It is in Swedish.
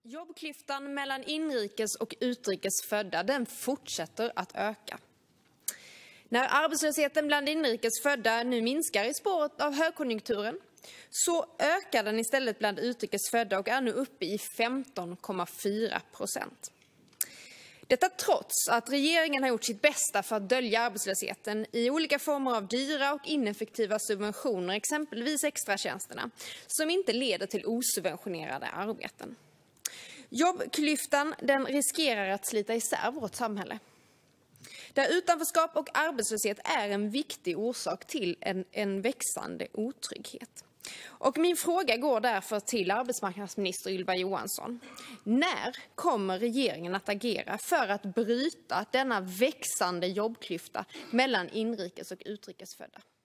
Jobbklyftan mellan inrikes och utrikes födda den fortsätter att öka. När arbetslösheten bland inrikes födda nu minskar i spåret av högkonjunkturen så ökar den istället bland utrikes födda och är nu uppe i 15,4%. Detta trots att regeringen har gjort sitt bästa för att dölja arbetslösheten i olika former av dyra och ineffektiva subventioner, exempelvis extratjänsterna, som inte leder till osubventionerade arbeten. Jobbklyftan den riskerar att slita isär vårt samhälle. Där utanförskap och arbetslöshet är en viktig orsak till en växande otrygghet. Och min fråga går därför till arbetsmarknadsminister Ylva Johansson. När kommer regeringen att agera för att bryta denna växande jobbklyfta mellan inrikes och utrikes födda?